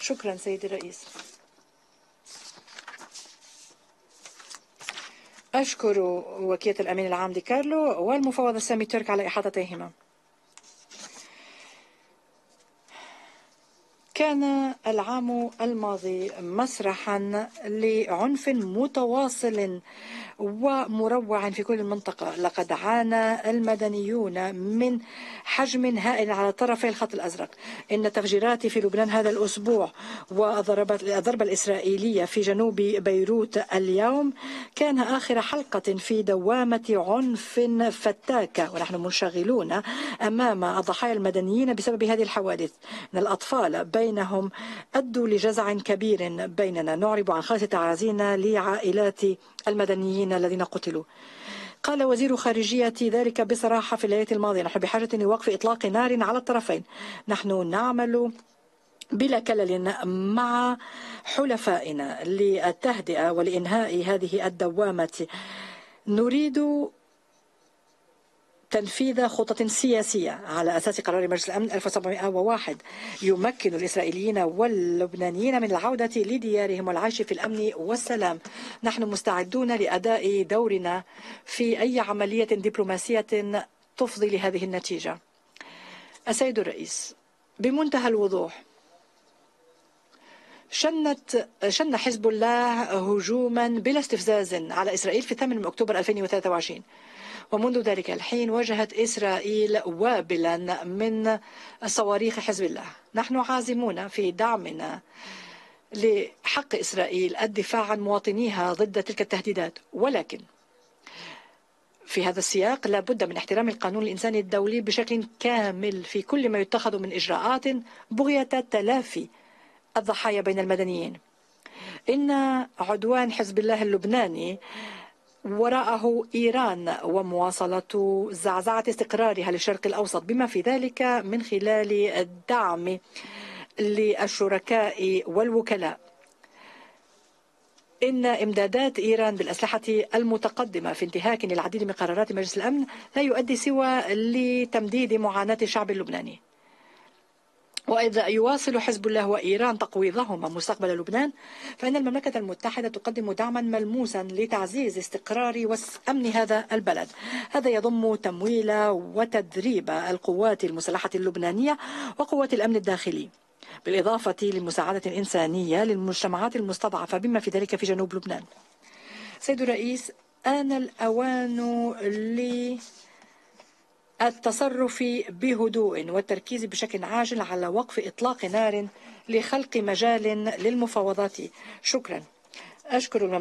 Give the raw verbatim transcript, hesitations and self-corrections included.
شكرا سيدي الرئيس. أشكر وكيلة الأمين العام دي كارلو والمفوض السامي ترك على إحاطتهما. كان العام الماضي مسرحا لعنف متواصل ومروع في كل المنطقة. لقد عانى المدنيون من حجم هائل على طرفي الخط الأزرق. إن التفجيرات في لبنان هذا الأسبوع والضربة الإسرائيلية في جنوب بيروت اليوم كان آخر حلقة في دوامة عنف فتاكة، ونحن منشغلون أمام الضحايا المدنيين بسبب هذه الحوادث. إن الأطفال بينهم أدوا لجزع كبير بيننا. نعرب عن خالص تعازينا لعائلات المدنيين الذين قتلوا. قال وزير خارجية ذلك بصراحة في الليلة الماضية: نحن بحاجة لوقف إطلاق نار على الطرفين. نحن نعمل بلا كلل مع حلفائنا للتهدئة ولإنهاء هذه الدوامة. نريد تنفيذ خطط سياسية على أساس قرار مجلس الأمن ألف وسبعمائة وواحد يمكن الإسرائيليين واللبنانيين من العودة لديارهم والعيش في الأمن والسلام. نحن مستعدون لأداء دورنا في أي عملية دبلوماسية تفضي لهذه النتيجة. السيد الرئيس، بمنتهى الوضوح شنت شن حزب الله هجوما بلا استفزاز على إسرائيل في ثامن من أكتوبر ألفين وثلاثة وعشرين، ومنذ ذلك الحين واجهت إسرائيل وابلا من صواريخ حزب الله. نحن عازمون في دعمنا لحق إسرائيل الدفاع عن مواطنيها ضد تلك التهديدات، ولكن في هذا السياق لا بد من احترام القانون الإنساني الدولي بشكل كامل في كل ما يتخذ من إجراءات بغية تلافي الضحايا بين المدنيين. إن عدوان حزب الله اللبناني وراءه إيران ومواصلة زعزعة استقرارها للشرق الأوسط، بما في ذلك من خلال الدعم للشركاء والوكلاء. إن إمدادات إيران بالأسلحة المتقدمة في انتهاك للعديد من قرارات مجلس الأمن لا يؤدي سوى لتمديد معاناة الشعب اللبناني. وإذا يواصل حزب الله وإيران تقويضهما مستقبل لبنان، فإن المملكة المتحدة تقدم دعما ملموسا لتعزيز استقرار وأمن هذا البلد. هذا يضم تمويل وتدريب القوات المسلحة اللبنانية وقوات الأمن الداخلي، بالإضافة للمساعدة الإنسانية للمجتمعات المستضعفة بما في ذلك في جنوب لبنان. سيد الرئيس، آن الأوان ل التصرف بهدوء والتركيز بشكل عاجل على وقف إطلاق نار لخلق مجال للمفاوضات. شكرا. أشكر